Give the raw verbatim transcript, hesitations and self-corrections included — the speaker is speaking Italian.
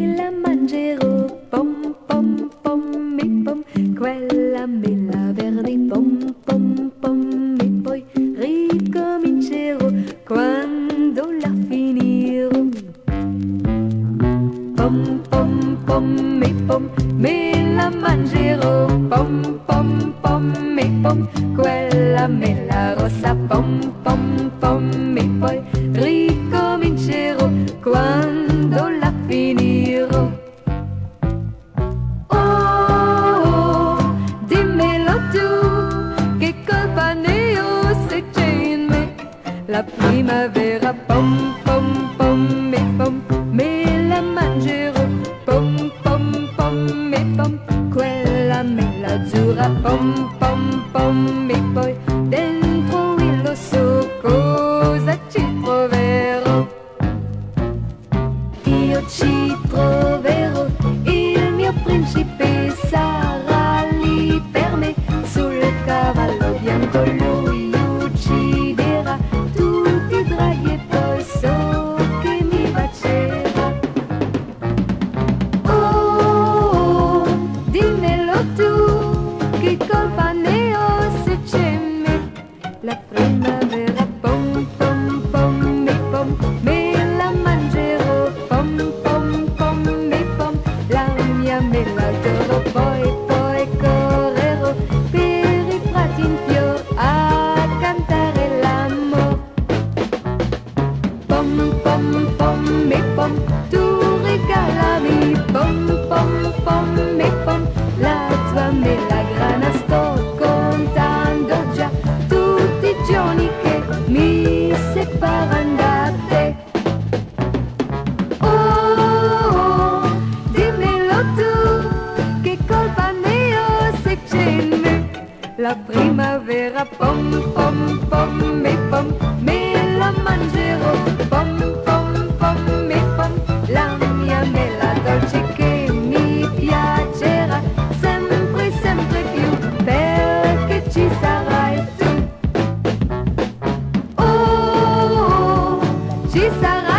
me la mangerò, pom pom pom e pom, quella me la verde, pom pom pom e poi ricomincerò quando la finirò. Pom pom pom e pom, me la mangerò, pom pom pom e pom, quella me la rossa, pom pom pom e poi ricomincerò quando la finirò. Oh, dimmelo tu, che colpa ne ho se c'è in me la primavera, pom pom pom e pom, me la mangerò, pom pom pom e pom, quella me l'azzurra, pom pom pom e poi dentro il lo so cosa ci troverò. Io ci troverò, il mio principe sarà lì per me, sul cavallo bianco lui ucciderà tutti i draghi e poi so che mi bacerà. Oh, dimmelo tu, che colpa ne ho se c'è in me la primavera, pom pom pom e pom, me la mangerò, pom pom pom e pom, la mia me l'adoro, poi poi correrò per i prati in fior a cantare l'amor. Pom pom pom e pom, tu regalami, pom pom pom e pom, la tua me la grana, sto contando già tutti i giorni che mi separan da te. Oh, dimmelo tu, che colpa ne ho se c'è in me la primavera, pom pom pom e pom, me la mangerò, pom pom pom e pom, la mia mela dolce che mi piacerà sempre sempre più perché ci sarai tu. Oh, ci sarai